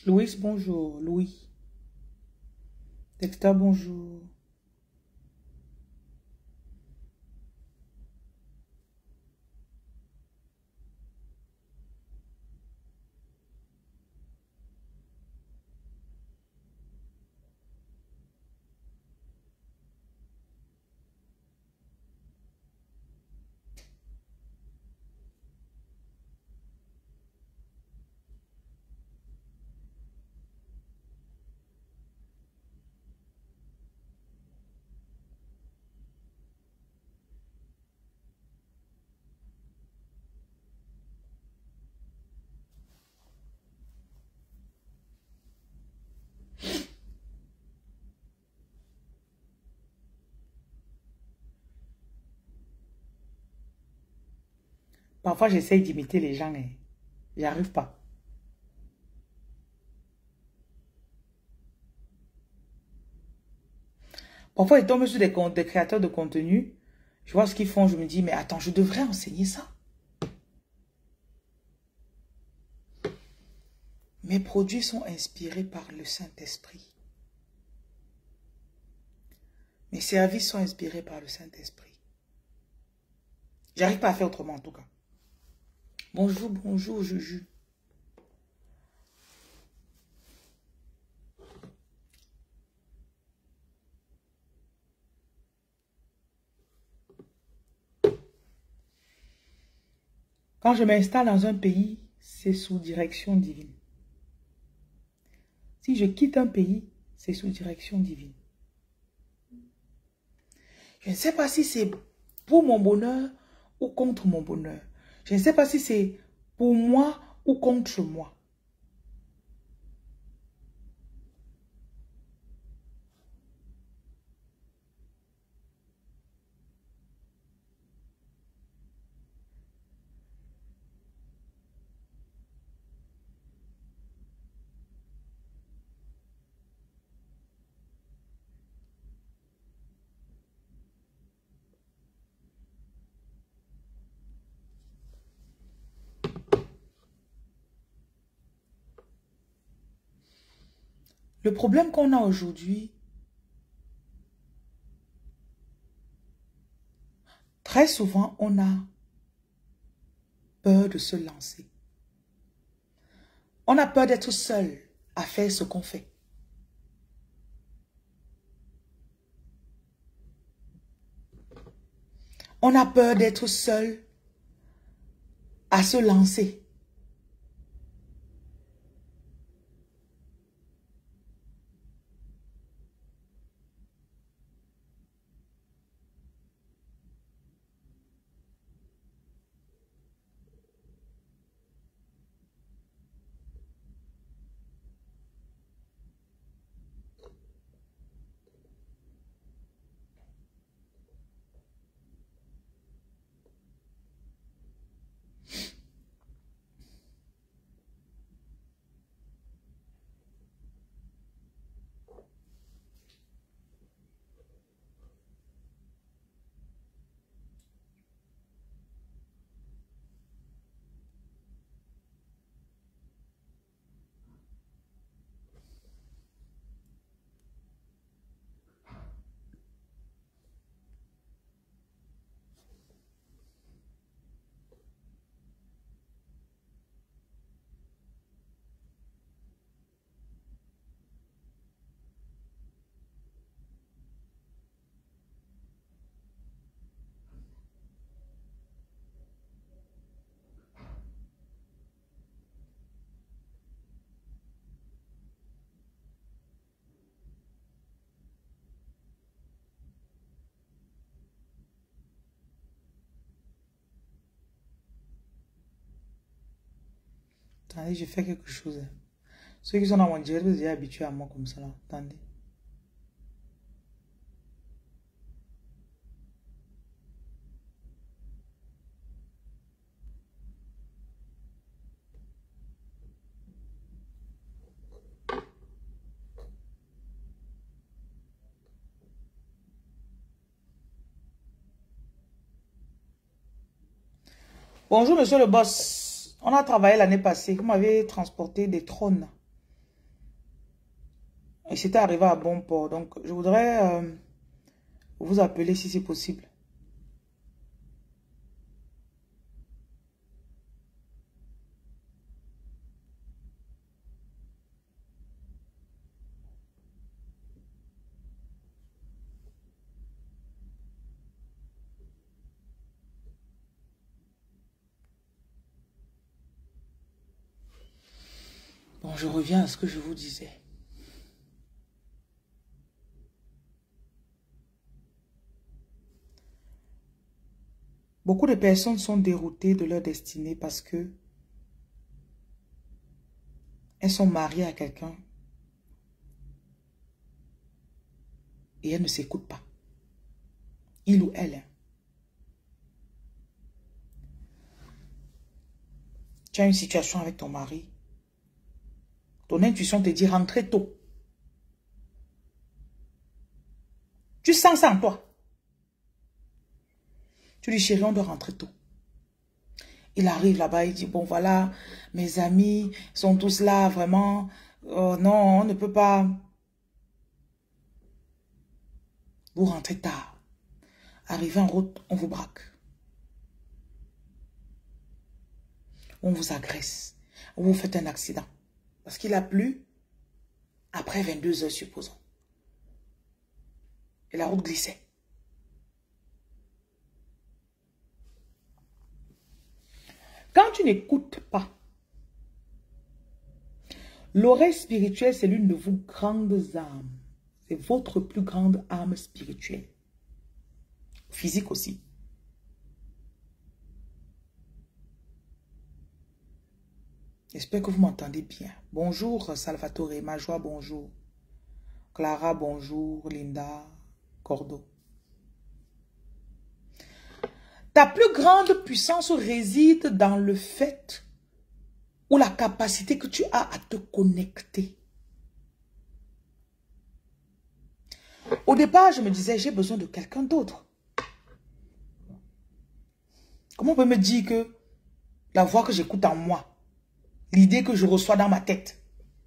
Louis, bonjour. Louis. Dexter, bonjour. Parfois, j'essaye d'imiter les gens et j'arrive pas. Parfois, je tombe sur des créateurs de contenu. Je vois ce qu'ils font, je me dis, mais attends, je devrais enseigner ça. Mes produits sont inspirés par le Saint-Esprit. Mes services sont inspirés par le Saint-Esprit. J'arrive pas à faire autrement en tout cas. Bonjour, bonjour, Juju. Quand je m'installe dans un pays, c'est sous direction divine. Si je quitte un pays, c'est sous direction divine. Je ne sais pas si c'est pour mon bonheur ou contre mon bonheur. Je ne sais pas si c'est pour moi ou contre moi. Le problème qu'on a aujourd'hui, très souvent, on a peur de se lancer. On a peur d'être seul à faire ce qu'on fait. On a peur d'être seul à se lancer. Attendez, je fais quelque chose. Ceux qui sont dans mon direct, vous êtes déjà habitués à moi comme ça là. Attendez. Bonjour, monsieur le boss. On a travaillé l'année passée. Vous m'avez transporté des trônes. Et c'était arrivé à bon port. Donc, je voudrais vous appeler si c'est possible. Bon, je reviens à ce que je vous disais. Beaucoup de personnes sont déroutées de leur destinée parce que elles sont mariées à quelqu'un et elles ne s'écoutent pas. Il ou elle. Tu as une situation avec ton mari. Ton intuition te dit rentrez tôt. Tu sens ça en toi. Tu dis chérie, on doit rentrer tôt. Il arrive là-bas, il dit bon voilà, mes amis sont tous là, vraiment. Non, on ne peut pas. Vous rentrez tard. Arrivez en route, on vous braque. On vous agresse. On vous fait un accident. Parce qu'il a plu après 22 heures, supposons. Et la route glissait. Quand tu n'écoutes pas, l'oreille spirituelle, c'est l'une de vos grandes âmes. C'est votre plus grande âme spirituelle. Physique aussi. J'espère que vous m'entendez bien. Bonjour Salvatore, Majoie, bonjour. Clara, bonjour. Linda, Cordo. Ta plus grande puissance réside dans le fait ou la capacité que tu as à te connecter. Au départ, je me disais, j'ai besoin de quelqu'un d'autre. Comment on peut me dire que la voix que j'écoute en moi, l'idée que je reçois dans ma tête,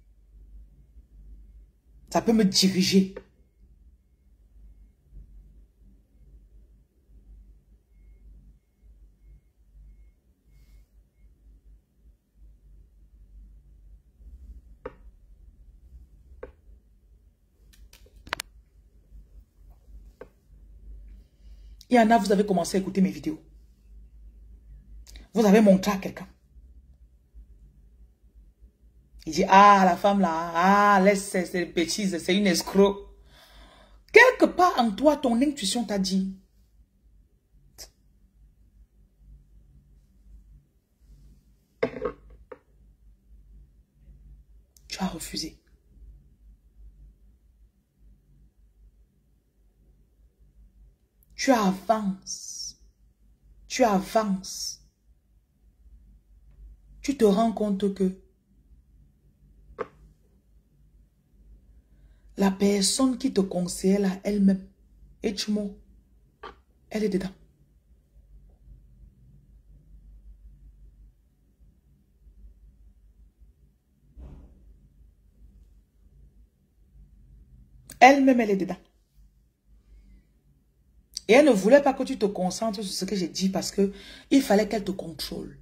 ça peut me diriger. Il y en a, vous avez commencé à écouter mes vidéos. Vous avez montré à quelqu'un. Il dit, ah, la femme là, ah, laisse ces bêtises, c'est une escroc. Quelque part en toi, ton intuition t'a dit, tu as refusé. Tu avances. Tu avances. Tu te rends compte que la personne qui te conseille là, elle-même, Echmo, elle est dedans. Elle-même, elle est dedans. Et elle ne voulait pas que tu te concentres sur ce que j'ai dit parce que il fallait qu'elle te contrôle.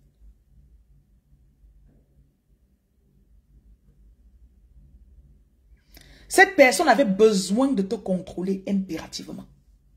Cette personne avait besoin de te contrôler impérativement.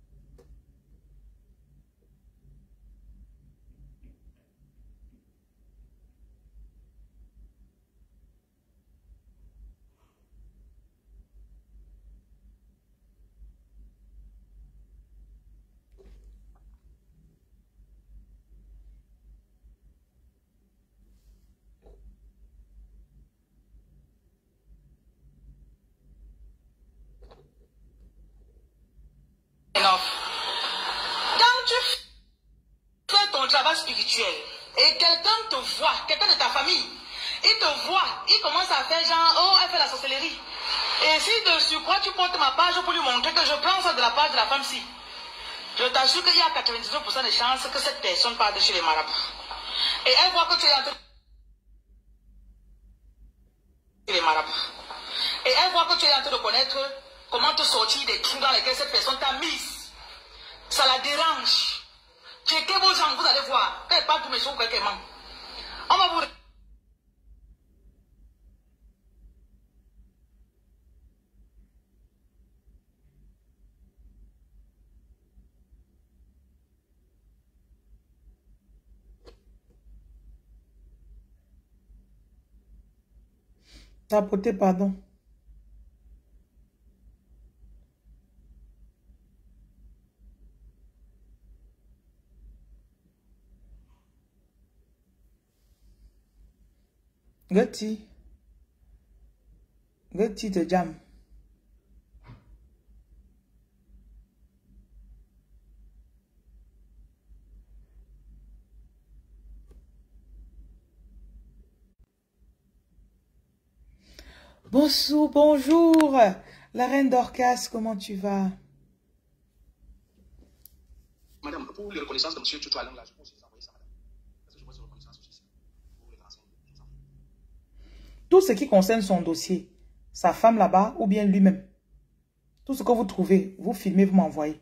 Quand tu fais ton travail spirituel et quelqu'un te voit, quelqu'un de ta famille, il te voit, il commence à faire genre, oh, elle fait la sorcellerie. Et si de surcroît tu portes ma page pour lui montrer que je prends ça de la page de la femme-ci, je t'assure qu'il y a 99% de chances que cette personne parte de chez les marabouts. Et elle voit que tu es en train de les marabouts. Et elle voit que tu es en train de connaître comment te sortir des trous dans lesquels cette personne t'a mise. Ça la dérange. Checkez vos gens, vous allez voir. Quand elle parle de mes choses, quelqu'un. On va vous... Tapoter, pardon. Gatti. Gatti te jam. Bonjour, bonjour. La reine d'Orcas, comment tu vas? Madame, pour les reconnaissances de M. Tutu Alang, là, je peux aussi vous envoyer ça, madame. Parce que je vois ces reconnaissances aussi. Pour les renseignements. Tout ce qui concerne son dossier, sa femme là-bas ou bien lui-même. Tout ce que vous trouvez, vous filmez, vous m'envoyez.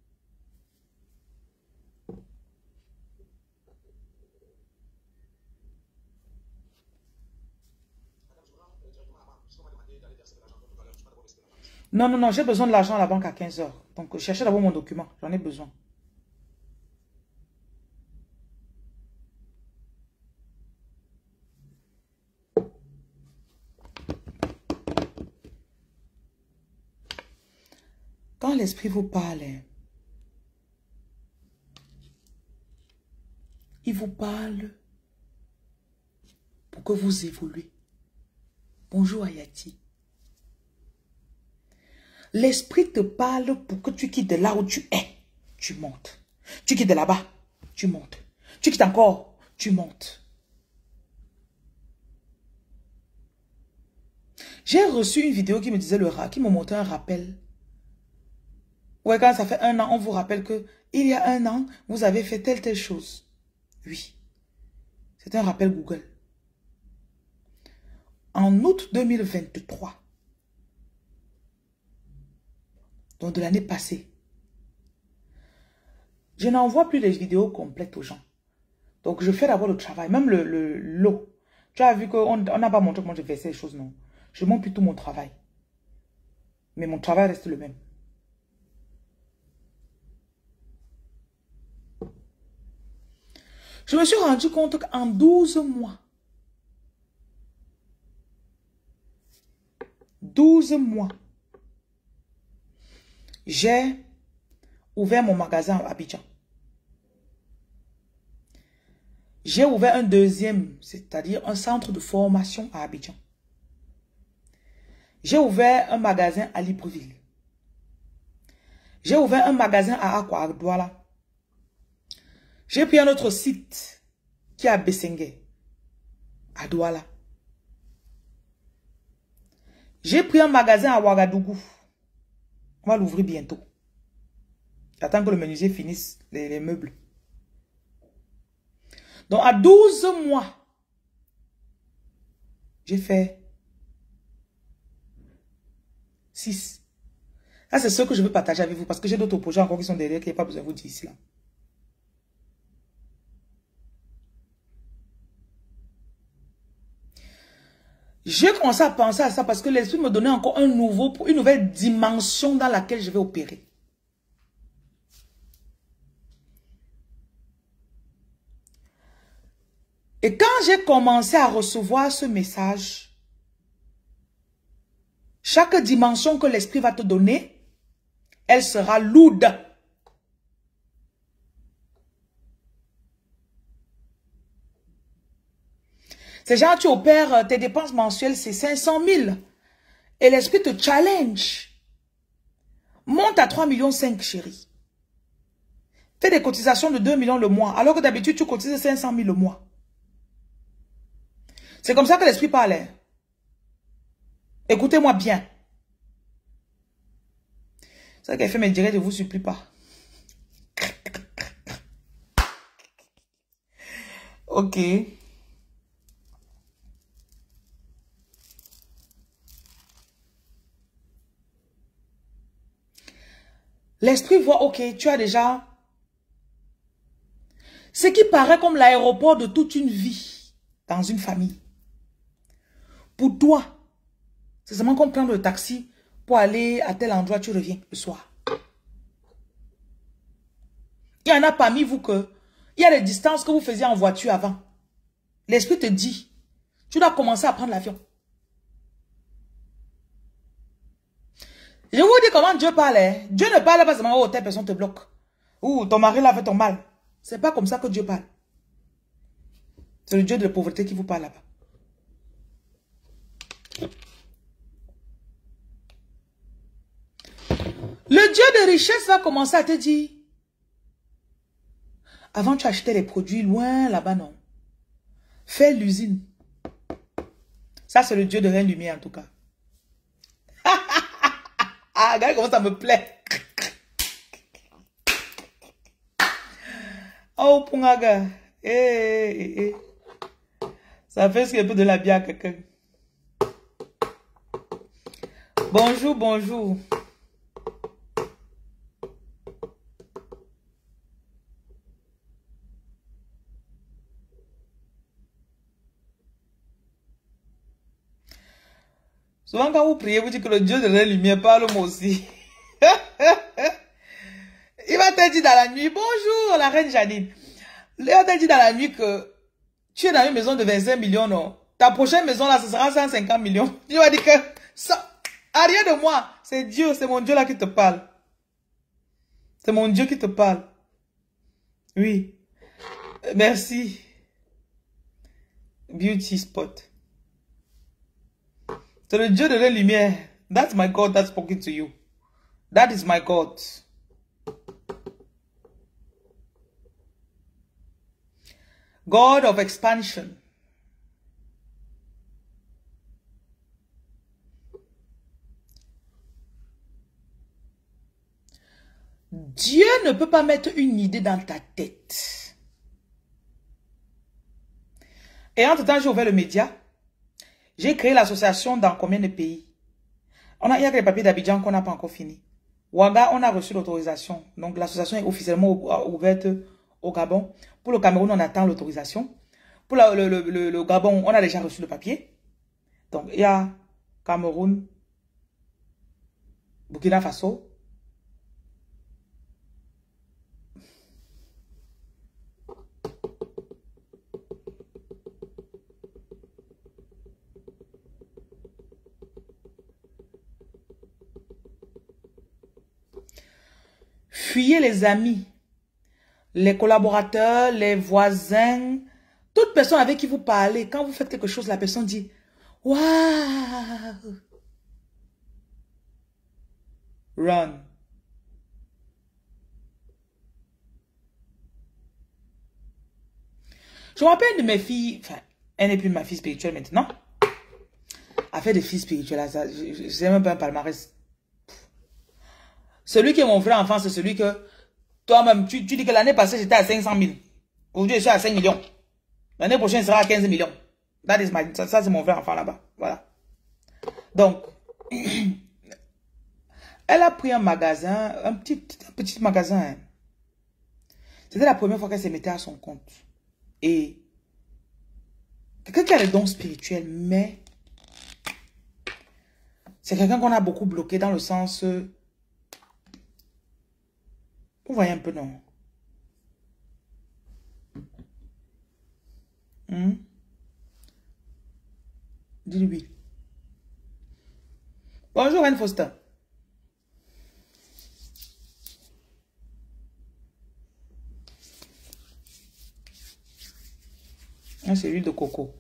Non, non, non, j'ai besoin de l'argent à la banque à 15 heures. Donc, cherchez d'abord mon document. J'en ai besoin. Quand l'esprit vous parle, il vous parle pour que vous évoluez. Bonjour Ayati. L'esprit te parle pour que tu quittes de là où tu es. Tu montes. Tu quittes de là-bas. Tu montes. Tu quittes encore. Tu montes. J'ai reçu une vidéo qui me disait qui me montrait un rappel. Ouais, quand ça fait 1 an, on vous rappelle que il y a 1 an, vous avez fait telle chose. Oui. C'est un rappel Google. En août 2023, donc de l'année passée, je n'envoie plus les vidéos complètes aux gens. Donc, je fais d'abord le travail, même le lot. Tu as vu qu'on n'a pas montré comment je faisais les choses, non. Je montre plutôt mon travail. Mais mon travail reste le même. Je me suis rendu compte qu'en 12 mois, 12 mois, j'ai ouvert mon magasin à Abidjan. J'ai ouvert un deuxième, c'est-à-dire un centre de formation à Abidjan. J'ai ouvert un magasin à Libreville. J'ai ouvert un magasin à Akwa, à Douala. J'ai pris un autre site qui est à Bessengue, à Douala. J'ai pris un magasin à Ouagadougou. On va l'ouvrir bientôt. J'attends que le menuisier finisse les meubles. Donc, à 12 mois, j'ai fait 6. Ça, c'est ce que je veux partager avec vous parce que j'ai d'autres projets encore qui sont derrière, qui n'ont pas besoin de vous dire ici. Là. J'ai commencé à penser à ça parce que l'esprit me donnait encore une nouvelle dimension dans laquelle je vais opérer. Et quand j'ai commencé à recevoir ce message, chaque dimension que l'esprit va te donner, elle sera lourde. C'est genre, tu opères tes dépenses mensuelles, c'est 500 000. Et l'esprit te challenge. Monte à 3,5 millions, chérie. Fais des cotisations de 2 millions le mois, alors que d'habitude, tu cotises 500 000 le mois. C'est comme ça que l'esprit parlait. Écoutez-moi bien. C'est ça qu'elle fait mes directs, je ne vous supplie pas. Ok. L'esprit voit, ok, tu as déjà ce qui paraît comme l'aéroport de toute une vie dans une famille. Pour toi, c'est seulement comme prendre le taxi pour aller à tel endroit, tu reviens le soir. Il y en a parmi vous que, il y a des distances que vous faisiez en voiture avant. L'esprit te dit, tu dois commencer à prendre l'avion. Je vous dis comment Dieu parle. Hein? Dieu ne parle pas seulement, oh, telle personne te bloque. Ou ton mari l'a fait ton mal. C'est pas comme ça que Dieu parle. C'est le Dieu de la pauvreté qui vous parle là-bas. Le Dieu de richesse va commencer à te dire, avant tu achetais les produits loin là-bas, non. Fais l'usine. Ça, c'est le Dieu de rien lumière en tout cas. Ah, regarde comment ça me plaît. Oh, Pungaga. Ça fait ce qu'il y a de la bière à quelqu'un. Bonjour, bonjour. Souvent quand vous priez, vous dites que le Dieu de la lumière parle moi aussi. Il va te dire dans la nuit, bonjour la reine Janine. Il va te dire dans la nuit que tu es dans une maison de 25 millions, non. Ta prochaine maison là, ce sera 150 millions. Tu vas dire que ça, rien de moi. C'est Dieu, c'est mon Dieu là qui te parle. C'est mon Dieu qui te parle. Oui. Merci. Beauty spot. C'est le Dieu de la lumière. That's my God that's spoken to you. That is my God. God of expansion. Dieu ne peut pas mettre une idée dans ta tête. Et entre-temps, j'ai ouvert le média. J'ai créé l'association dans combien de pays? Il y a que les papiers d'Abidjan qu'on n'a pas encore fini. Ouaga, on a reçu l'autorisation. Donc l'association est officiellement ouverte au Gabon. Pour le Cameroun, on attend l'autorisation. Pour le Gabon, on a déjà reçu le papier. Donc il y a Cameroun, Burkina Faso. Fuyez les amis, les collaborateurs, les voisins, toute personne avec qui vous parlez. Quand vous faites quelque chose, la personne dit « Waouh !» Run. Je me rappelle de mes filles, enfin, elle n'est plus ma fille spirituelle maintenant. Elle fait des filles spirituelles, je ne sais même pas un palmarès. Celui qui est mon frère enfant, c'est celui que toi-même, tu dis que l'année passée, j'étais à 500 000. Aujourd'hui, je suis à 5 millions. L'année prochaine, il sera à 15 millions. Ça c'est mon frère enfant là-bas. Voilà. Donc, elle a pris un magasin, un petit magasin. Hein. C'était la première fois qu'elle se mettait à son compte. Et quelqu'un qui a des dons spirituels, mais c'est quelqu'un qu'on a beaucoup bloqué dans le sens... Vous voyez un peu, non? Dis-lui oui. Bonjour, Anne Foster. C'est l'huile de coco.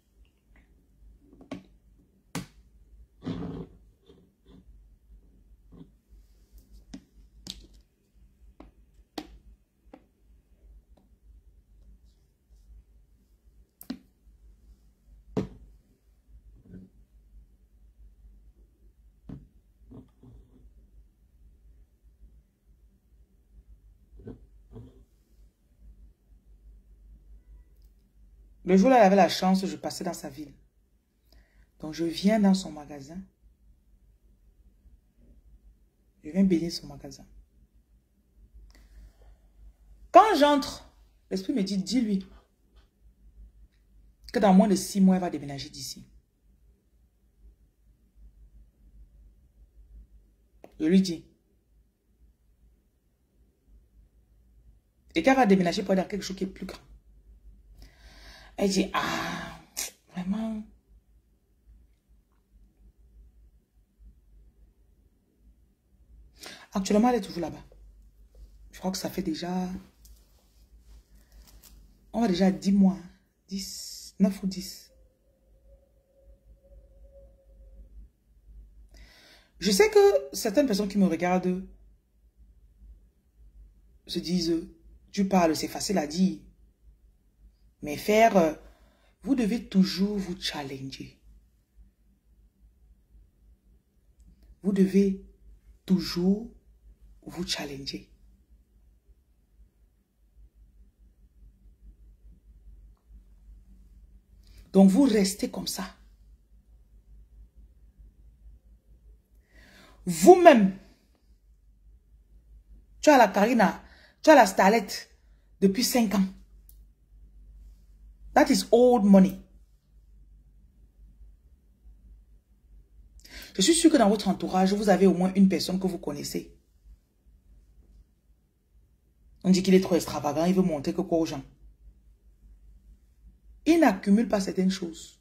Le jour où elle avait la chance, je passais dans sa ville. Donc je viens dans son magasin. Je viens bénir son magasin. Quand j'entre, l'esprit me dit, dis-lui que dans moins de 6 mois, elle va déménager d'ici. Je lui dis. Et qu'elle va déménager pour aller dans quelque chose qui est plus grand. Elle dit, ah, vraiment. Actuellement, elle est toujours là-bas. Je crois que ça fait déjà... On va déjà 10 mois. 10, 9 ou 10. Je sais que certaines personnes qui me regardent se disent, tu parles, c'est facile à dire. Mais faire, vous devez toujours vous challenger. Vous devez toujours vous challenger. Donc, vous restez comme ça. Vous-même, tu as la Karina, tu as la Starlette depuis 5 ans. That is old money. Je suis sûr que dans votre entourage, vous avez au moins une personne que vous connaissez. On dit qu'il est trop extravagant, il veut montrer que quoi aux gens. Il n'accumule pas certaines choses.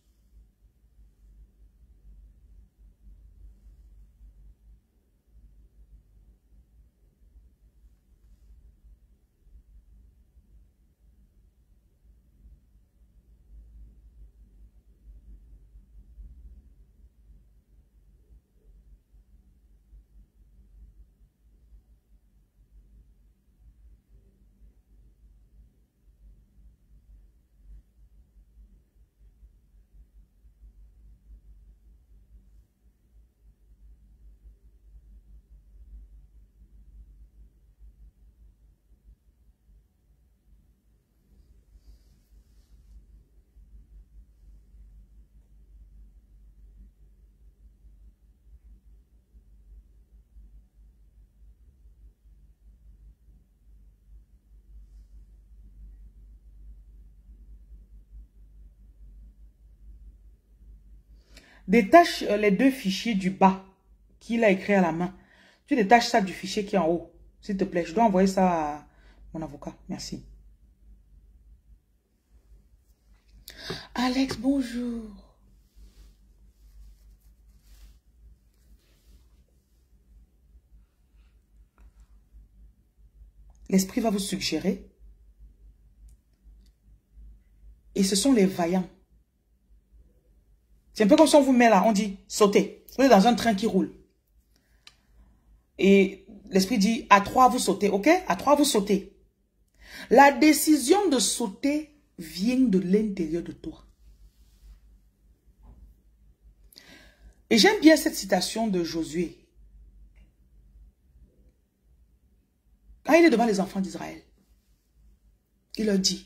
Détache les 2 fichiers du bas qu'il a écrit à la main. Tu détaches ça du fichier qui est en haut. S'il te plaît, je dois envoyer ça à mon avocat. Merci. Alex, bonjour. L'esprit va vous suggérer. Et ce sont les vaillants. C'est un peu comme si on vous met là, on dit sautez. Vous êtes dans un train qui roule. Et l'esprit dit à 3 vous sautez, ok? À 3 vous sautez. La décision de sauter vient de l'intérieur de toi. Et j'aime bien cette citation de Josué. Quand il est devant les enfants d'Israël, il leur dit,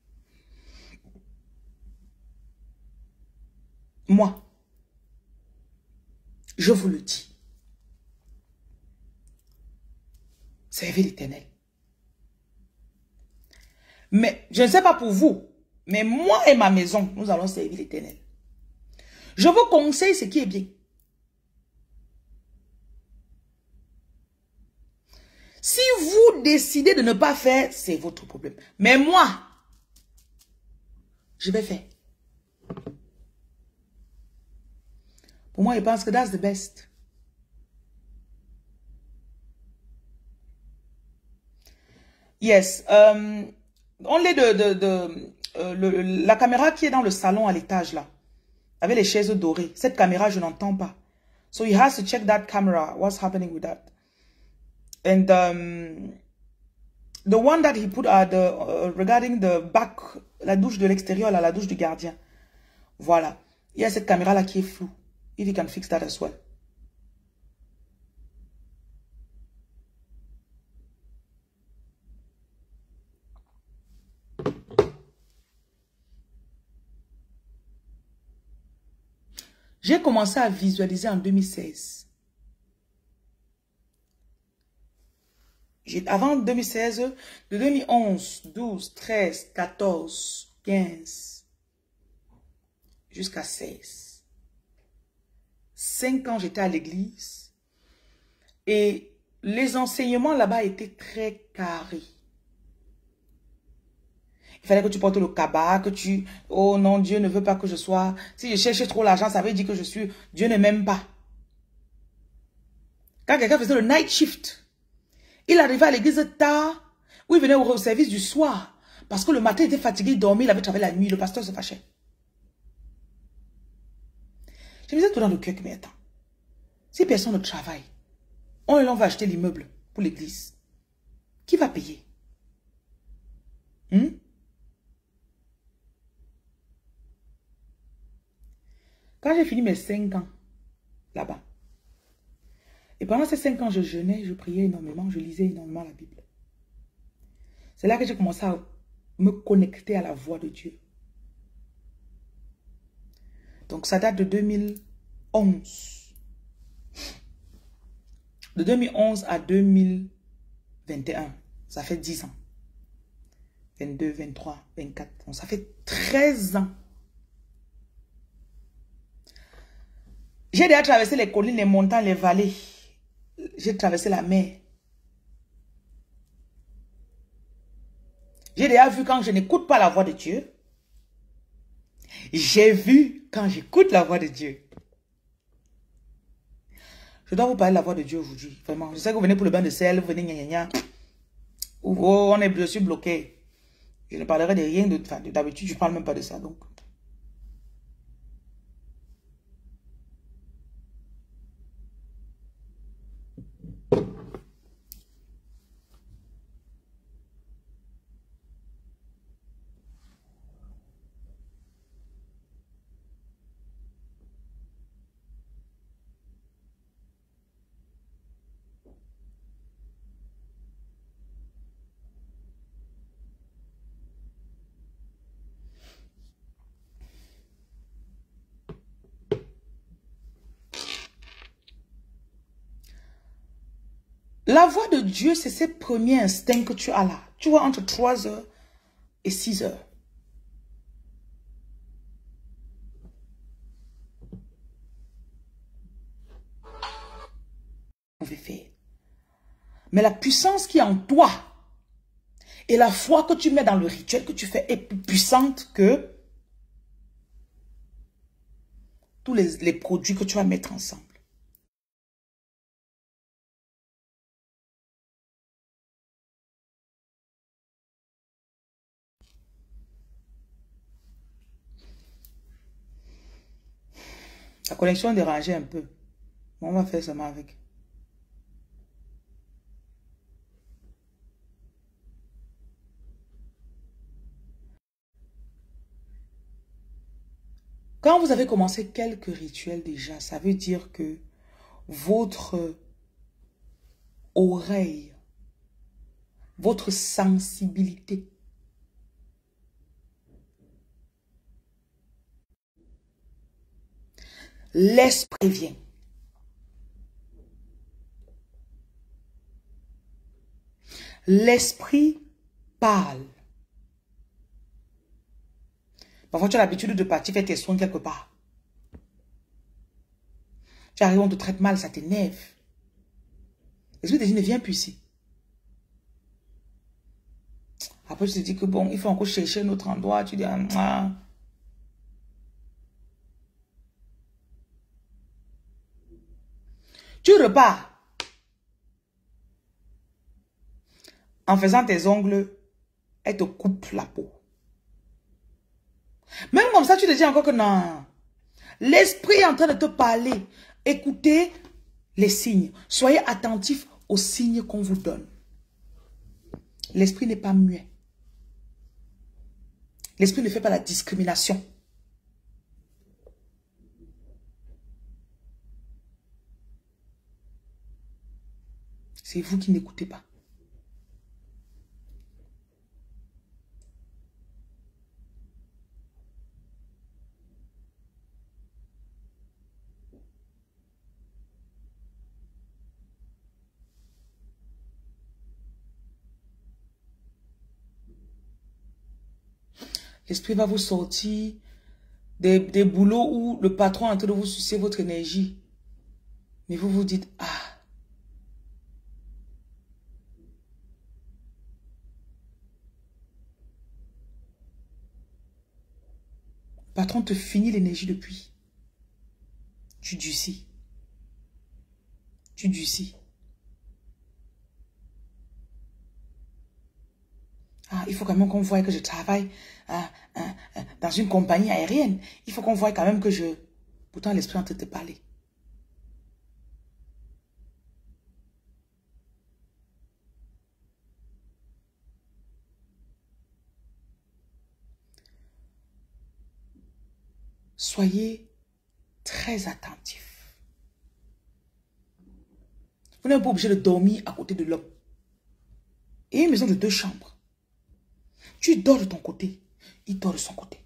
moi, je vous le dis, servez l'Éternel. Mais je ne sais pas pour vous, mais moi et ma maison, nous allons servir l'Éternel. Je vous conseille ce qui est bien. Si vous décidez de ne pas faire, c'est votre problème. Mais moi, je vais faire. Pour moi, je pense que that's the best. Yes. Only la caméra qui est dans le salon à l'étage là, avec les chaises dorées. Cette caméra, je n'entends pas. So he has to check that camera. What's happening with that? And the one that he put at the regarding the back, la douche de l'extérieur, la douche du gardien. Voilà. Il y a cette caméra là qui est floue. If you can fix that as well. J'ai commencé à visualiser en 2016. Avant 2016, de 2011, 12, 13, 14, 15, jusqu'à 16. 5 ans, j'étais à l'église. Et les enseignements là-bas étaient très carrés. Il fallait que tu portes le cabas, que tu... Oh non, Dieu ne veut pas que je sois... Si je cherche trop l'argent, ça veut dire que je suis... Dieu ne m'aime pas. Quand quelqu'un faisait le night shift, il arrivait à l'église tard, ou il venait au service du soir. Parce que le matin, il était fatigué, il dormait, il avait travaillé la nuit, le pasteur se fâchait. Je me disais tout dans le cœur que, mais attends, si personne ne travaille, on va acheter l'immeuble pour l'église. Qui va payer? Quand j'ai fini mes 5 ans, là-bas, et pendant ces 5 ans, je jeûnais, je priais énormément, je lisais énormément la Bible. C'est là que j'ai commencé à me connecter à la voix de Dieu. Donc ça date de 2011. De 2011 à 2021, ça fait 10 ans. 22, 23, 24, donc ça fait 13 ans. J'ai déjà traversé les collines, les montagnes, les vallées. J'ai traversé la mer. J'ai déjà vu quand je n'écoute pas la voix de Dieu. J'ai vu quand j'écoute la voix de Dieu. Je dois vous parler de la voix de Dieu aujourd'hui. Vraiment. Je sais que vous venez pour le bain de sel, vous venez gna gna gna. Oh, je suis bloqué. Je ne parlerai de rien de... Enfin, d'habitude, je ne parle même pas de ça. Donc. La voix de Dieu, c'est ces premiers instincts que tu as là. Tu vois, entre 3 heures et 6 heures. On veut faire. Mais la puissance qui est en toi et la foi que tu mets dans le rituel que tu fais est plus puissante que tous les produits que tu vas mettre ensemble. La connexion est dérangée un peu. On va faire seulement avec. Quand vous avez commencé quelques rituels déjà, ça veut dire que votre oreille, votre sensibilité, l'esprit vient. L'esprit parle. Parfois, tu as l'habitude de partir faire tes soins quelque part. Tu arrives, on te traite mal, ça t'énerve. L'esprit te dit, ne viens plus ici. Après, tu te dis que bon, il faut encore chercher un autre endroit. Tu dis, ah. Tu repars. En faisant tes ongles, elle te coupe la peau. Même comme ça, tu te dis encore que non. L'esprit est en train de te parler. Écoutez les signes. Soyez attentifs aux signes qu'on vous donne. L'esprit n'est pas muet. L'esprit ne fait pas la discrimination. C'est vous qui n'écoutez pas. L'esprit va vous sortir des boulots où le patron est en train de vous sucer votre énergie. Mais vous vous dites, ah, le patron te finit l'énergie depuis. Tu durcis. Tu durcis. Ah, il faut quand même qu'on voie que je travaille dans une compagnie aérienne. Il faut qu'on voie quand même que je... Pourtant, l'esprit est en train de te parler. Soyez très attentifs. Vous n'êtes pas obligé de dormir à côté de l'homme. Et une maison de 2 chambres. Tu dors de ton côté, il dort de son côté.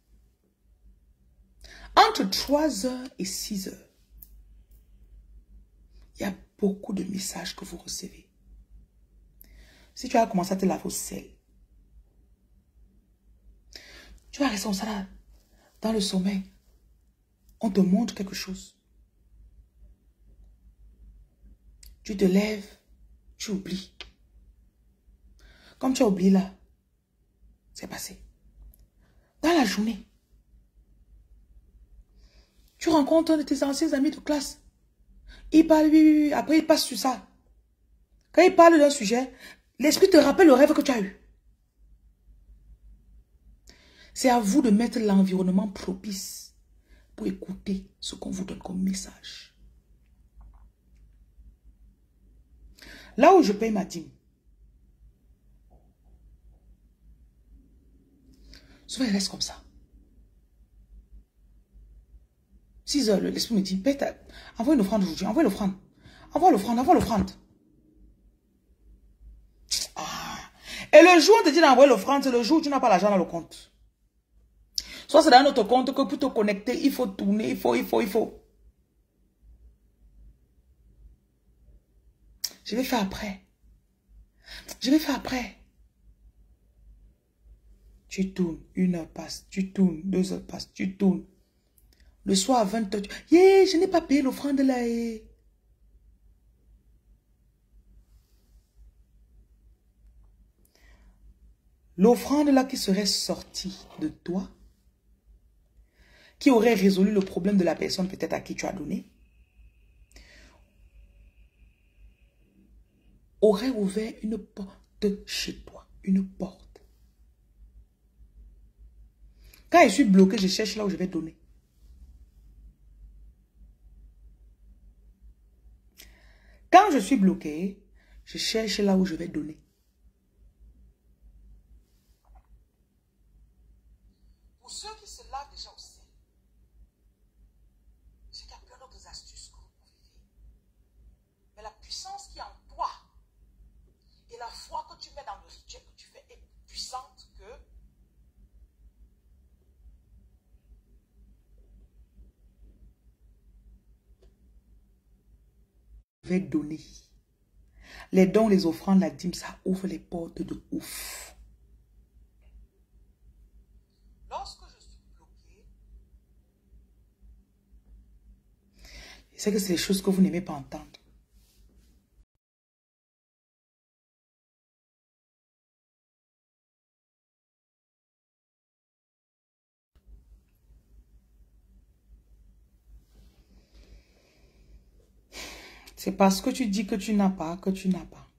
Entre 3h et 6h, il y a beaucoup de messages que vous recevez. Si tu as commencé à te laver au sel, tu vas rester comme ça là, dans le sommeil. On te montre quelque chose. Tu te lèves, tu oublies. Comme tu as oublié là, c'est passé. Dans la journée, tu rencontres un de tes anciens amis de classe. Il parle, oui, après il passe sur ça. Quand il parle d'un sujet, l'esprit te rappelle le rêve que tu as eu. C'est à vous de mettre l'environnement propice pour écouter ce qu'on vous donne comme message. Là où je paye ma dîme, souvent il reste comme ça. 6h, l'esprit me dit, envoie une offrande aujourd'hui, envoie l'offrande. Envoie l'offrande, envoie l'offrande. Ah. Et le jour où on te dit d'envoyer l'offrande, c'est le jour où tu n'as pas l'argent dans le compte. Soit c'est dans notre compte que pour te connecter, il faut tourner, il faut. Je vais faire après. Je vais faire après. Tu tournes, 1h passe, tu tournes, 2h passe, tu tournes. Le soir à 20h, je n'ai pas payé l'offrande là. L'offrande là qui serait sortie de toi, qui aurait résolu le problème de la personne peut-être à qui tu as donné, aurait ouvert une porte chez toi, une porte. Quand je suis bloqué, je cherche là où je vais donner. Quand je suis bloqué, je cherche là où je vais donner. Pour ceux qui se lavent déjà au sel, j'ai qu'il y a plein d'autres astuces que vous pouvez faire. Mais la puissance qui est en toi et la foi que tu mets dans le rituel que tu fais est puissante que vais donner. Les dons, les offrandes, la dîme, ça ouvre les portes de ouf. Lorsque je suis bloqué, je sais que c'est des choses que vous n'aimez pas entendre. C'est parce que tu dis que tu n'as pas, que tu n'as pas.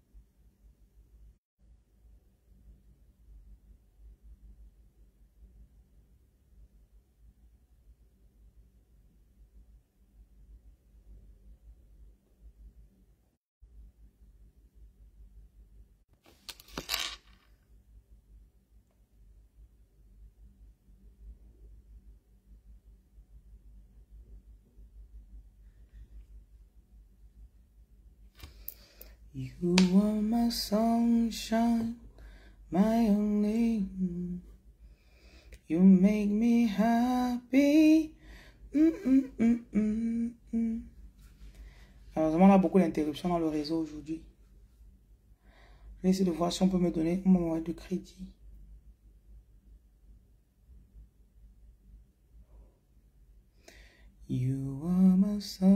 You are my sunshine, my only. You make me happy. Malheureusement, on a beaucoup d'interruptions dans le réseau aujourd'hui. Je vais essayer de voir si on peut me donner un moment de crédit. You are my sunshine.